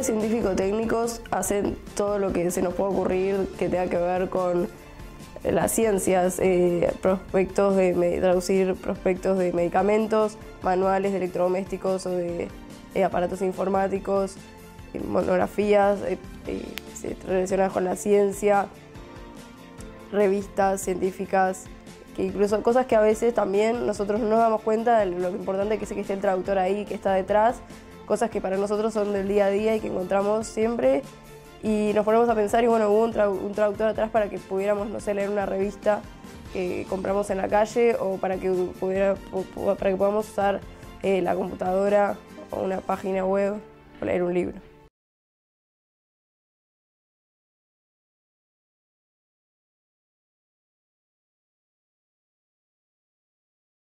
científico-técnicos hacen todo lo que se nos puede ocurrir que tenga que ver con las ciencias, traducir prospectos de medicamentos, manuales de electrodomésticos o de aparatos informáticos, monografías relacionadas con la ciencia, revistas científicas, que incluso cosas que a veces también nosotros no nos damos cuenta de lo importante que es que esté el traductor ahí, que está detrás, cosas que para nosotros son del día a día y que encontramos siempre. Y nos ponemos a pensar y bueno, hubo un traductor atrás para que pudiéramos, no sé, leer una revista que compramos en la calle o para que podamos usar la computadora o una página web o leer un libro.